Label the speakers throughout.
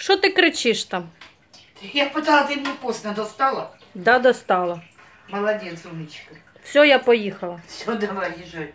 Speaker 1: Що ти кричиш там?
Speaker 2: Я питала, ты мне поздно достала?
Speaker 1: Да, достала.
Speaker 2: Молодец, умничка.
Speaker 1: Все, я поїхала.
Speaker 2: Все, давай, езжай.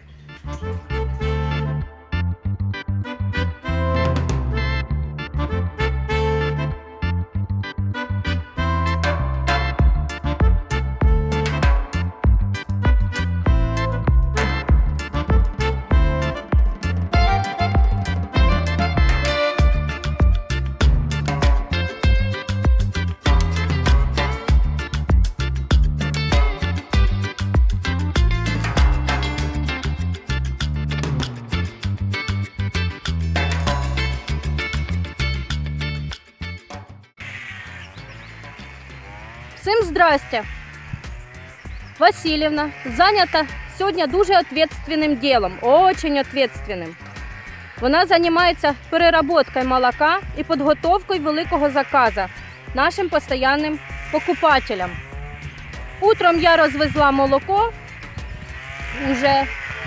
Speaker 1: Всім здрасте. Васильівна зайнята сьогодні дуже відповідальним ділом, дуже відповідальним. Вона займається переробкою молока і підготовкою великого заказу нашим постійним покупателям. Утром я розвезла молоко уже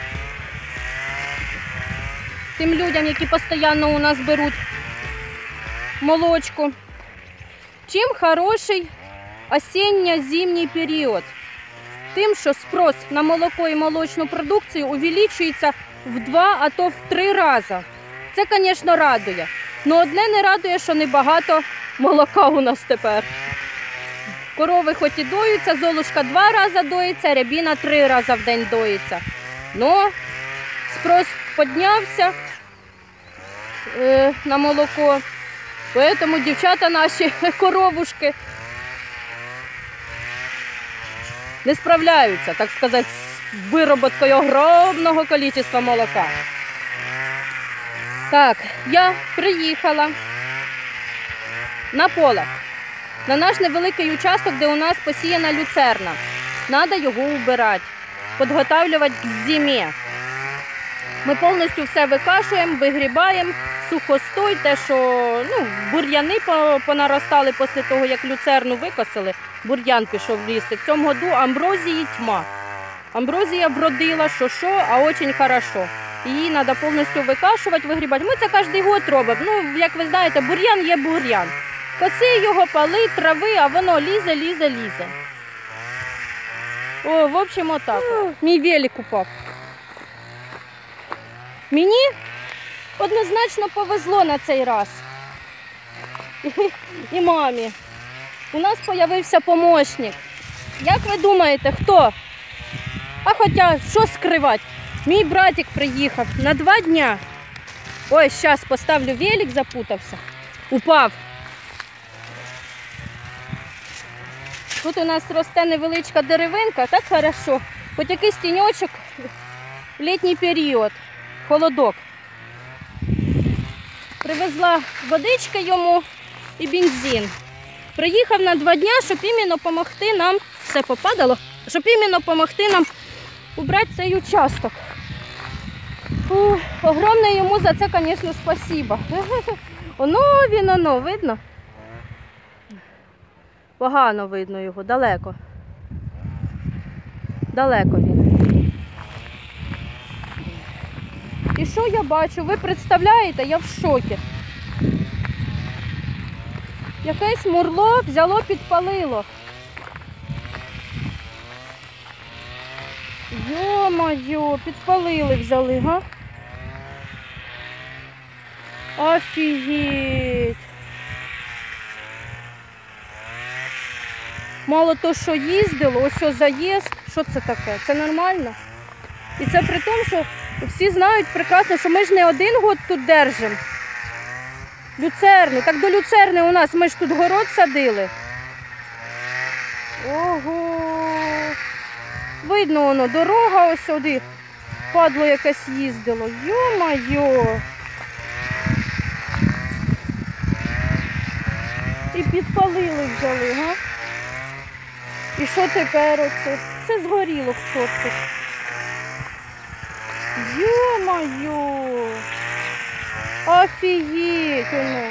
Speaker 1: тим людям, які постійно у нас беруть молочку. Чим хороший осінньо-зимній період? Тим, що спрос на молоко і молочну продукцію увеличується в 2, а то в 3 рази. Це, звісно, радує. Але одне не радує, що небагато молока у нас тепер. Корови хоч і доються, Золушка 2 рази доїться, Рябіна 3 рази в день доїться. Но спрос піднявся на молоко. Тому дівчата наші, коровушки, не справляються, так сказати, з вироботкою огромного кількості молока. Так, я приїхала на поле, на наш невеликий участок, де у нас посіяна люцерна. Треба його убирати, підготовлювати к зимі. Ми повністю все викашуємо, вигрібаємо, сухостой, те, що бур'яни понаростали після того, як люцерну викосили, бур'ян пішов лізти. В цьому году амброзії тьма. Амброзія вродила, а дуже хорошо. Її треба повністю викашувати, вигрібати. Ми це кожен год робимо. Як ви знаєте, бур'ян є бур'ян. Коси його, пали, трави, а воно лізе. О, в общем, отак. Мій велик упав. Мені однозначно повезло на цей раз. І мамі. У нас з'явився помощник. Як ви думаєте, хто? А хоча, що скривати? Мій братик приїхав на 2 дня. Ой, зараз поставлю велик, запутався. Упав. Тут у нас росте невеличка деревинка, так хорошо. Хоч якийсь тіньочок, літній період, холодок. Привезла водички йому і бензин. Приїхав на 2 дня, щоб іменно допомогти нам, все попадало, щоб іменно допомогти нам убрати цей участок. Огромне йому за це, звісно, спасибо. Воно, видно? Погано видно його, далеко. Далеко він. І що я бачу? Ви представляєте, я в шокі. Якесь мурло взяло, підпалило. Йо-моє, підпалили взяли, га? Офігеть. Мало то, що їздило, ось заїзд. Що це таке? Це нормально? І це при тому, що всі знають прекрасно, що ми ж не 1 год тут держимо. Люцерну. Так до люцерни у нас, ми ж тут город садили. Ого. Видно воно, дорога ось сюди. Падло якесь їздило. Йо-моє. І підпалили взяли, га? І що тепер оце? Це згоріло в чотку. Йо-моє. Офігеть воно.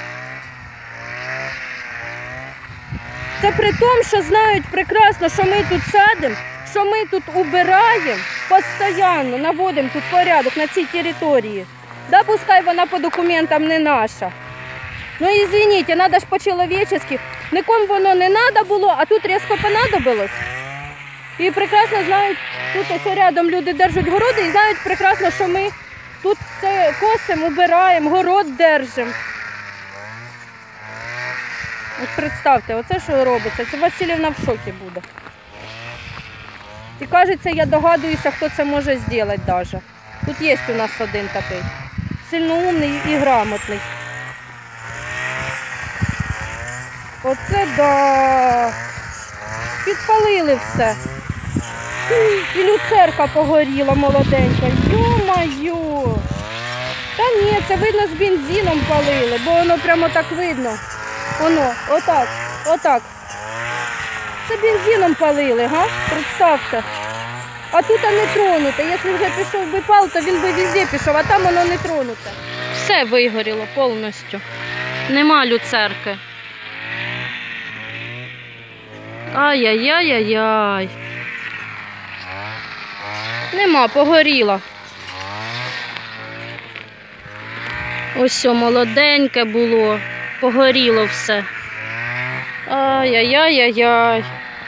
Speaker 1: Це при тому, що знають прекрасно, що ми тут садимо, що ми тут убираємо, постійно наводимо тут порядок на цій території. Да, пускай вона по документам не наша. Ну извините, надо ж по-чоловічески. Нікому воно не треба було, а тут різко понадобилось. І прекрасно знають, тут ось рядом люди держать городи і знають прекрасно, що ми тут все косимо, убираємо, город держимо. От представте, оце що робиться. Це Василівна в шокі буде. І кажеться, я догадуюся, хто це може зробити навіть. Тут є у нас один такий. Сильно умний і грамотний. Оце да. Підпалили все. І люцерка погоріла молоденька. Йо-моє. Та ні, це видно з бензином палили, бо воно прямо так видно. Воно, отак, отак. Це бензином палили, га? Представте. А тут не тронуте. Якщо вже пішов би пал, то він би везде пішов, а там воно не тронуте. Все вигоріло повністю. Нема люцерки. Ай-яй-яй-яй-яй. Нема, погоріла. Ось все молоденьке було. Погоріло все. Ай-яй-яй-яй-яй.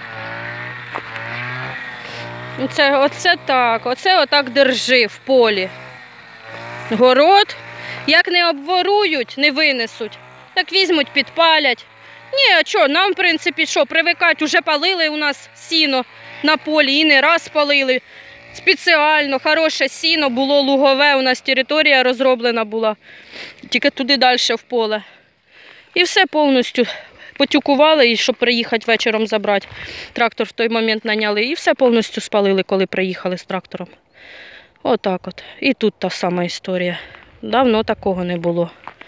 Speaker 1: Оце так, оце отак держи в полі. Город, як не обворують, не винесуть, так візьмуть, підпалять. Ні, а що, нам, в принципі, що, привикати, уже палили у нас сіно на полі, і не раз палили. Спеціально, хороше сіно, було лугове, у нас територія розроблена була, тільки туди далі в поле. І все повністю потюкували, і щоб приїхати вечором забрати. Трактор в той момент наняли, і все повністю спалили, коли приїхали з трактором. Отак от. І тут та сама історія. Давно такого не було.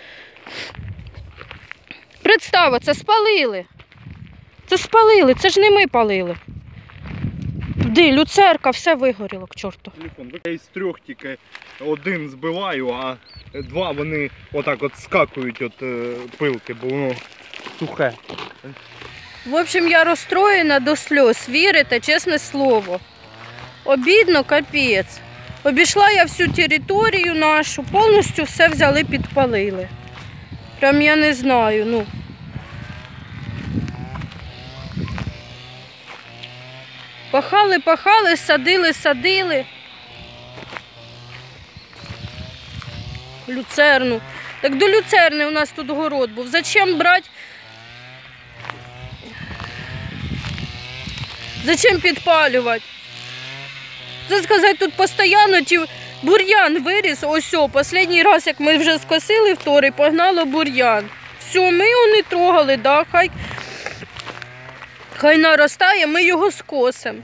Speaker 1: Представ, це спалили. Це спалили, це ж не ми палили. Де, люцерка, все вигоріло, к чорту.
Speaker 3: Я із 3 тільки 1 збиваю, а 2 вони отак от скакують від пилки, бо воно сухе.
Speaker 1: В общем, я розстроєна до сльоз, вірите, чесне слово. Обідно, капець. Обійшла я всю територію нашу, повністю все взяли, підпалили. Прям я не знаю, ну. Пахали, пахали, садили, садили. Люцерну. Так до люцерни у нас тут город був. Зачем брати? Зачем підпалювати? Це сказати, тут постійно бур'ян виріс. Ось, останній раз, як ми вже скосили вторий, погнало бур'ян. Все, ми його не трогали, да? Хай наростає, ми його скосимо.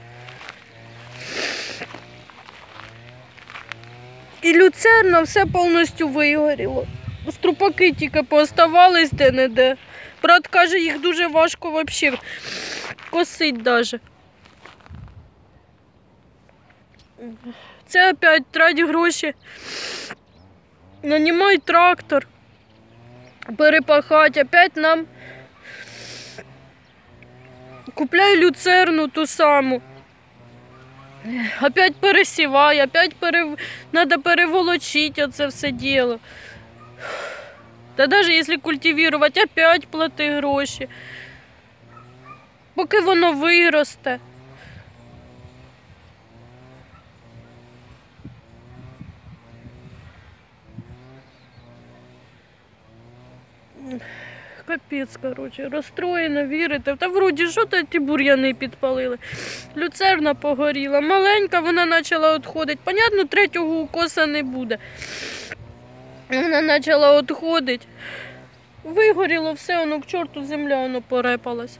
Speaker 1: І люцерна все повністю вигоріло. Струпаки тільки пооставались де-не-де. Брат каже, їх дуже важко взагалі косить навіть. Це опять тратять гроші. Нанімають трактор. Перепахати. Опять нам купляю люцерну ту саму. Опять пересіваю, опять надо переволочити оце все діло. Та навіть якщо культивувати, опять плати гроші. Поки воно виросте. Капець, коротше, розстроєна, вірите. Та вроді, що то ті бур'яни підпалили. Люцерна погоріла. Маленька, вона почала відходити. Понятно, 3-го укоса не буде. Вона почала відходити. Вигоріло все, воно к чорту земля, воно порепалась.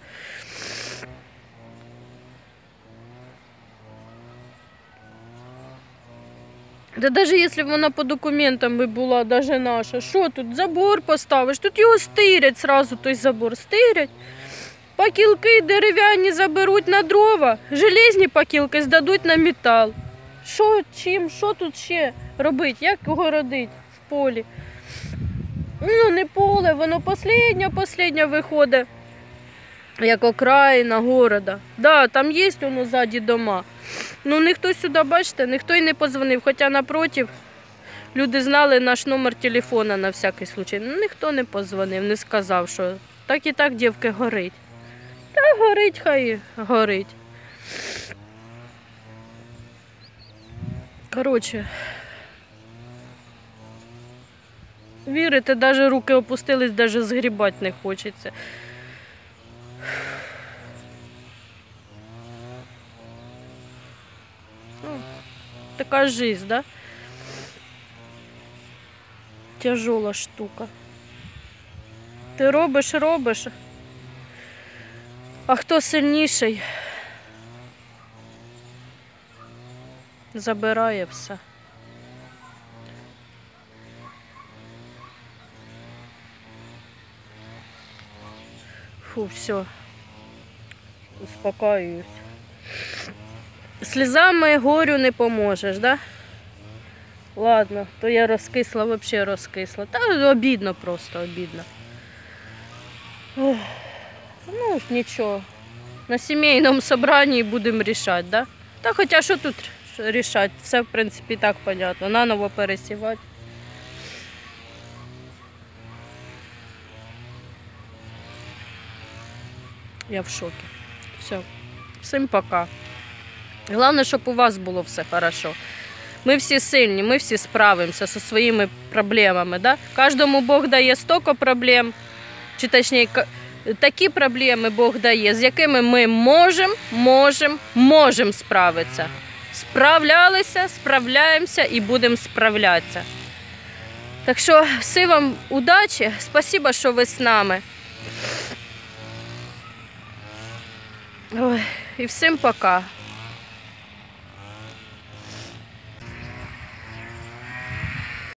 Speaker 1: Да навіть якщо б вона по документам би була, навіть наша, що тут, забор поставиш, тут його стирять зразу, той забор стирять. Пакілки дерев'яні заберуть на дрова, железні пакілки здадуть на метал. Що, чим, що тут ще робити, як городити в полі? Ну, не поле, воно останнє виходить, як окраїна города. Да, там є воно ззаді дома. Ну, ніхто сюди, бачите, ніхто й не подзвонив, хоча напротив люди знали наш номер телефона на всякий случай. Ну, ніхто не позвонив, не сказав, що так і так, дівки, горить. Та горить, хай горить. Коротше, вірите, навіть руки опустились, навіть згрібати не хочеться. Ну, така жизнь, да? Тяжела штука. Ти робиш, а хто сильніший, забирає все. Фу, все. Успокаюсь. Слізами горю не поможеш, да? Ладно, то я розкисла, взагалі розкисла. Та обідно просто, обідно. Ох, ну, нічого. На сімейному собранні будемо рішати, да? Та хоча що тут рішати? Все, в принципі, так понятно. Наново пересівати. Я в шокі. Все. Всім пока. Головне, щоб у вас було все хорошо. Ми всі сильні, ми всі справимося зі своїми проблемами. Да? Кожному Бог дає стільки проблем, чи точніше, такі проблеми Бог дає, з якими ми можемо справитися. Справлялися, справляємося і будемо справлятися. Так що всім вам удачі, спасибо, що ви з нами. Ой, і всім пока.